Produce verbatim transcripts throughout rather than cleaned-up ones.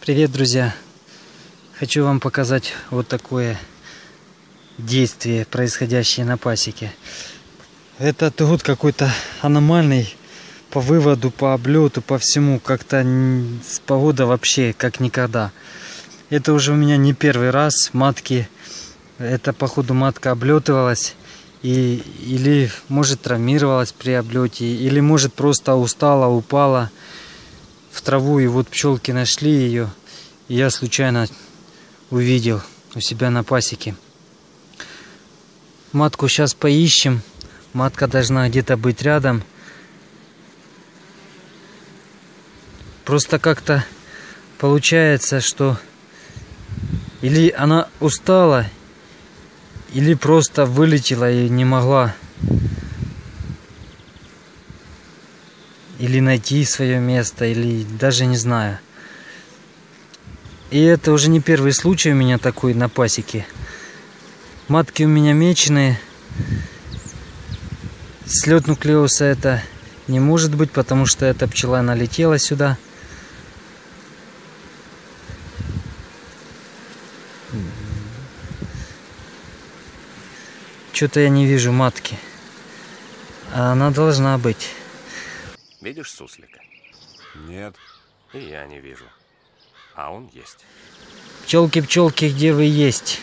Привет, друзья! Хочу вам показать вот такое действие, происходящее на пасеке. Этот год какой-то аномальный по выводу, по облету, по всему. Как-то погода вообще как никогда. Это уже у меня не первый раз. Матки, это походу матка облетывалась. И, или может травмировалась при облете, или может просто устала, упала в траву, и вот пчелки нашли ее, и я случайно увидел у себя на пасеке. Матку сейчас поищем. Матка должна где-то быть рядом. Просто как-то получается, что или она устала, или просто вылетела и не могла или найти свое место, или даже не знаю. И это уже не первый случай у меня такой на пасеке. Матки у меня меченые. Слет нуклеуса это не может быть, потому что эта пчела налетела сюда. Что-то я не вижу матки. А она должна быть. Видишь суслика? Нет. И я не вижу. А он есть. Пчелки, пчелки, где вы есть?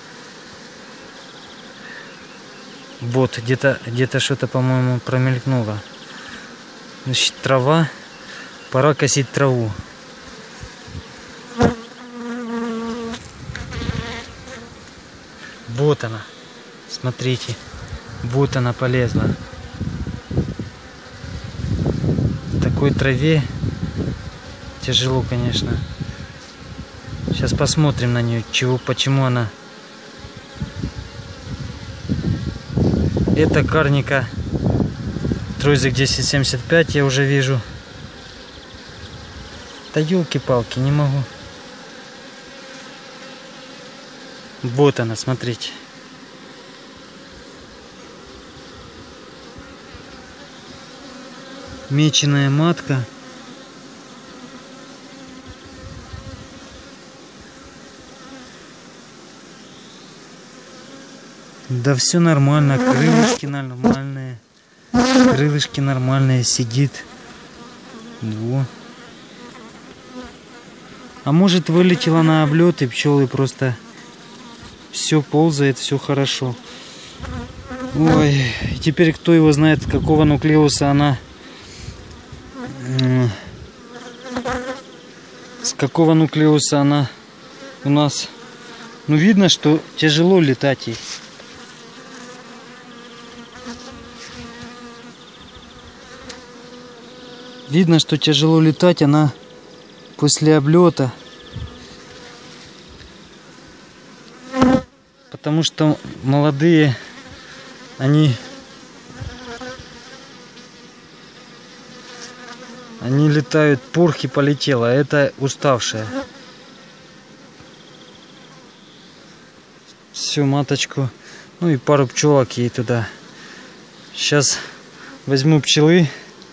Вот, где-то где-то что-то, по-моему, промелькнуло. Значит, трава. Пора косить траву. Вот она. Смотрите. Вот она полезла. В такой траве тяжело, конечно. Сейчас посмотрим на нее, чего, почему она. Это карника Тройзик десять семьдесят пять, я уже вижу. Да елки-палки, не могу. Вот она, смотрите. Меченая матка. Да все нормально, крылышки нормальные. Крылышки нормальные, сидит. Во. А может, вылетела на облет, и пчелы просто все ползает, все хорошо. Ой, теперь кто его знает, какого нуклеуса она. С какого нуклеуса она у нас. Ну, видно, что тяжело летать ей. Видно, что тяжело летать, она после облета. Потому что молодые, они... Они летают, порхи полетела, а это уставшая. Всю маточку, ну и пару пчелок ей туда. Сейчас возьму пчелы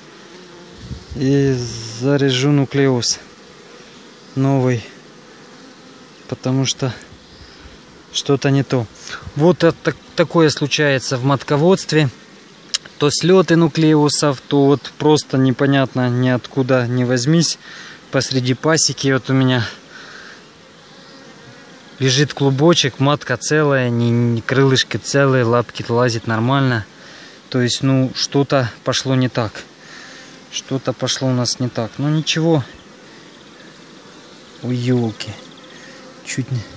и заряжу нуклеус новый, потому что что-то не то. Вот это, такое случается в матководстве. То слеты нуклеусов, то вот просто непонятно ниоткуда не возьмись посреди пасеки. Вот у меня лежит клубочек, матка целая, не, не крылышки целые, лапки лазит нормально. То есть, ну, что-то пошло не так. Что-то пошло у нас не так. Ну, ничего. Ой, елки. Чуть не...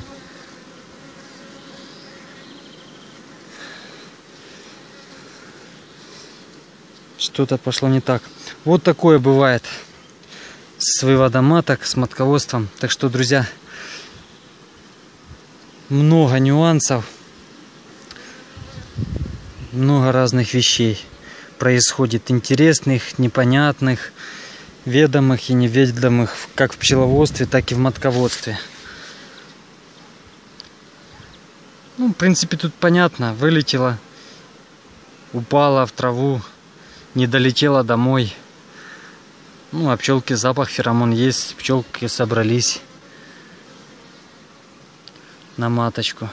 Что-то пошло не так. Вот такое бывает с выводом маток, с матководством. Так что, друзья, много нюансов, много разных вещей происходит, интересных, непонятных, ведомых и неведомых, как в пчеловодстве, так и в матководстве. Ну, в принципе, тут понятно. Вылетела, упала в траву, не долетела домой. Ну, а пчелки, запах, феромон есть, пчелки собрались. на маточку.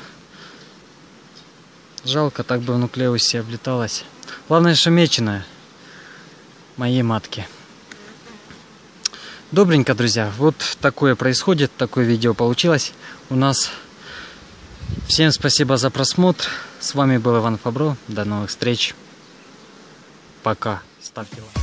Жалко, так бы в нуклеусе облеталась. Главное, что меченая. Моей матки. Добренько, друзья. Вот такое происходит. Такое видео получилось у нас. Всем спасибо за просмотр. С вами был Иван Фабро. До новых встреч. Пока. Ставьте лайк.